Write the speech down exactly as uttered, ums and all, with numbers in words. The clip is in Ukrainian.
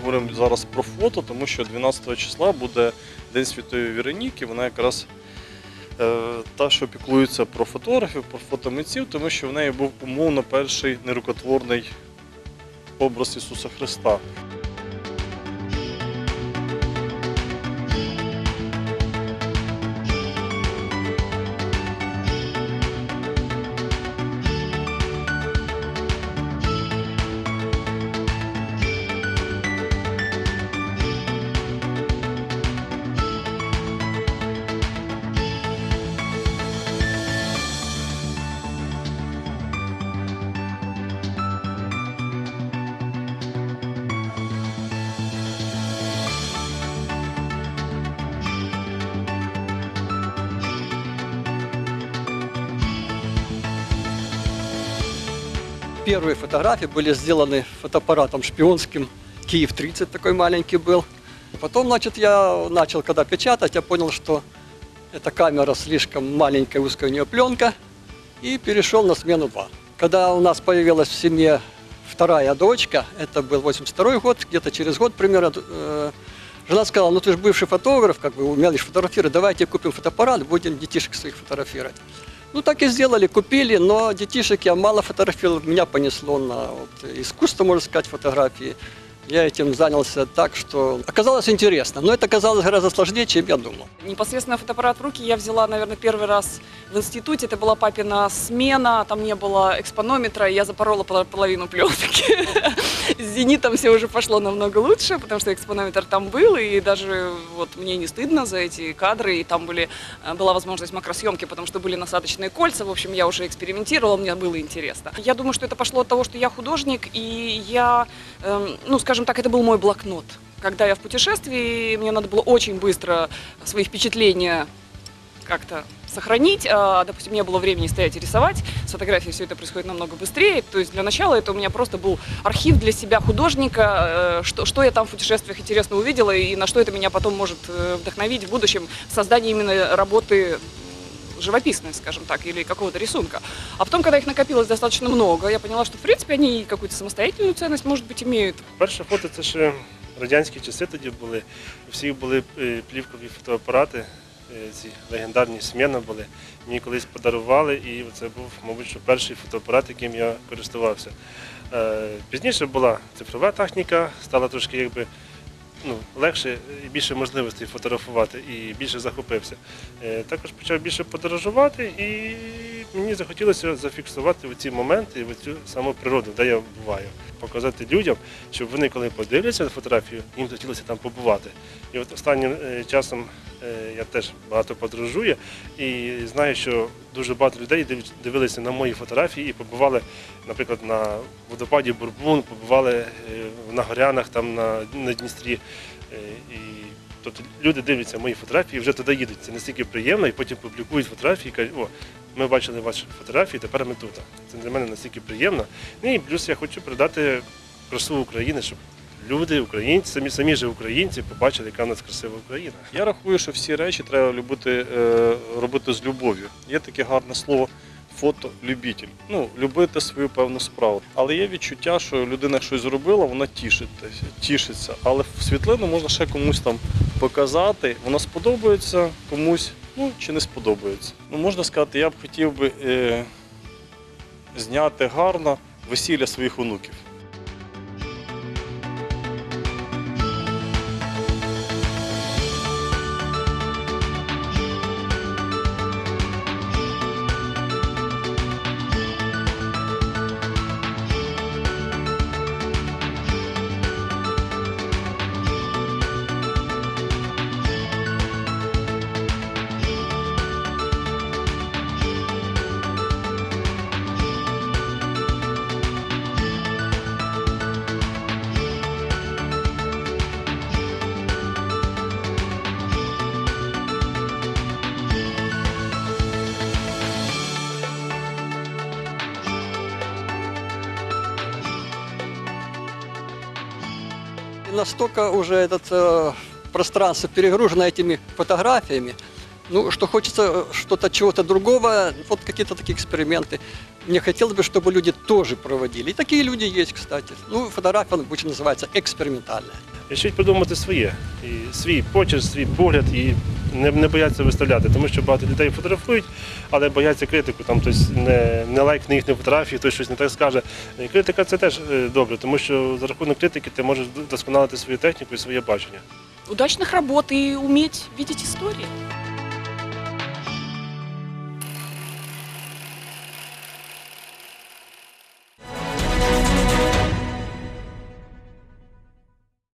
говоримо зараз про фото, тому що дванадцятого числа буде День Святої Вероніки, вона якраз е, та, що піклується про фотографів, про фотомитців, тому що в неї був умовно перший нерукотворний образ Ісуса Христа. Первые фотографии были сделаны фотоаппаратом шпионским, Киев тридцать такой маленький был. Потом, значит, я начал, когда печатать, я понял, что эта камера слишком маленькая, узкая у нее пленка, и перешел на смену два. Когда у нас появилась в семье вторая дочка, это был восемьдесят второй год, где-то через год примерно, э, жена сказала: ну ты же бывший фотограф, как бы умеешь фотографировать, давайте купим фотоаппарат, будем детишек своих фотографировать. Ну так и сделали, купили, но детишек я мало фотографировал, меня понесло на вот, искусство, можно сказать, фотографии. Я этим занялся так, что оказалось интересно, но это оказалось гораздо сложнее, чем я думал. Непосредственно фотоаппарат в руки я взяла, наверное, первый раз в институте. Это была папина смена, там не было экспонометра, и я запорола половину пленки. С зенитом все уже пошло намного лучше, потому что экспонометр там был, и даже вот мне не стыдно за эти кадры, и там были, была возможность макросъемки, потому что были насадочные кольца. В общем, я уже экспериментировала, мне было интересно. Я думаю, что это пошло от того, что я художник, и я, э, ну, скажем так, это был мой блокнот. Когда я в путешествии, мне надо было очень быстро свои впечатления как-то сохранить. Допустим, не было времени стоять и рисовать. С фотографией все это происходит намного быстрее. То есть для начала это у меня просто был архив для себя художника, что, что я там в путешествиях интересно увидела и на что это меня потом может вдохновить в будущем в создании именно работы живописной, скажем так, или какого-то рисунка. А потом, когда их накопилось достаточно много, я поняла, что в принципе они какую-то самостоятельную ценность, может быть, имеют. Перше фото – це ще радянські часи тоді були. У всіх були плівкові фотоапарати, ці легендарні «Смена» були. Мені колись подарували, і це був, мабуть, що перший фотоапарат, яким я користувався. Пізніше була цифрова техніка, стала трошки якби ну, легше і більше можливостей фотографувати, і більше захопився. Також почав більше подорожувати, і мені захотілося зафіксувати ці моменти, цю саму природу, де я буваю. Показати людям, щоб вони, коли подивляться на фотографію, їм хотілося там побувати. І от останнім часом я теж багато подорожую, і знаю, що дуже багато людей дивилися на мої фотографії і побували, наприклад, на водопаді Бурбун, побували на Горянах, там на, на Дністрі. І, тобто люди дивляться мої фотографії і вже туди їдуть. Це настільки приємно, і потім публікують фотографії і кажуть: о, ми бачили ваші фотографії, тепер ми тут. Це для мене настільки приємно. Ну і плюс я хочу передати красу України, щоб люди, українці, самі, самі ж українці побачили, яка в нас красива Україна. Я рахую, що всі речі треба любити, робити з любов'ю. Є таке гарне слово фотолюбитель. Ну, любити свою певну справу. Але є відчуття, що людина щось зробила, вона тішиться, тішиться. Але світлину можна ще комусь там показати, вона сподобається комусь, ну, чи не сподобається. Ну, можна сказати, я б хотів би е, зняти гарно весілля своїх онуків. Настолько уже это э, пространство перегружено этими фотографиями, Ну, что хочется э, что-то, чего-то другого, вот какие-то такие эксперименты. Мне хотелось бы, чтобы люди тоже проводили. И такие люди есть, кстати. Ну, фотография, он обычно называется экспериментальная. Рішить придумати своє, і свій почерк, свій погляд, і не, не бояться виставляти, тому що багато людей фотографують, але бояться критику, там хтось не, не лайкне їхні фотографії, хтось щось не так скаже. І критика це теж е, добре, тому що за рахунок критики ти можеш вдосконалити свою техніку і своє бачення. Удачных работ и уметь видеть истории.